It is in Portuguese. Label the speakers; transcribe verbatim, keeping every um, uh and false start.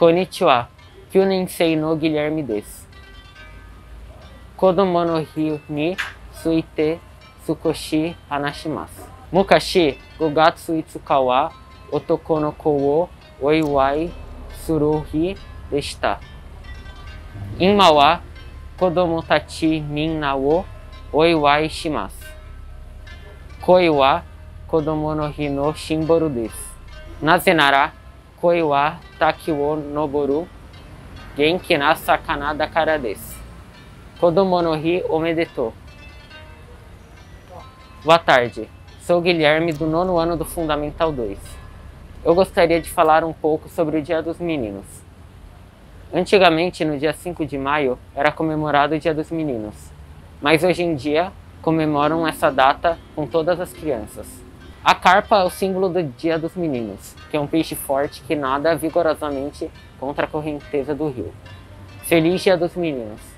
Speaker 1: Konnichiwa. Kyū Ninsei no Guilherme desu. Kodomo no hi ni tsuite sukoshi hanashimasu. Mukashi, go gatsu itsuka wa otoko no ko wo oiwai suru hi deshita. Ima wa kodomo tachi minna wo oiwai shimasu. Koi wa kodomo no hi no shimboru desu. Naze nara, koi wa taki wo noboru genki na sakana dakara desu. Kodomo no hi omedetou. Boa tarde, sou Guilherme do nono ano do Fundamental dois. Eu gostaria de falar um pouco sobre o Dia dos Meninos. Antigamente, no dia cinco de maio, era comemorado o Dia dos Meninos, mas hoje em dia comemoram essa data com todas as crianças. A carpa é o símbolo do Dia dos Meninos, que é um peixe forte que nada vigorosamente contra a correnteza do rio. Feliz Dia dos Meninos!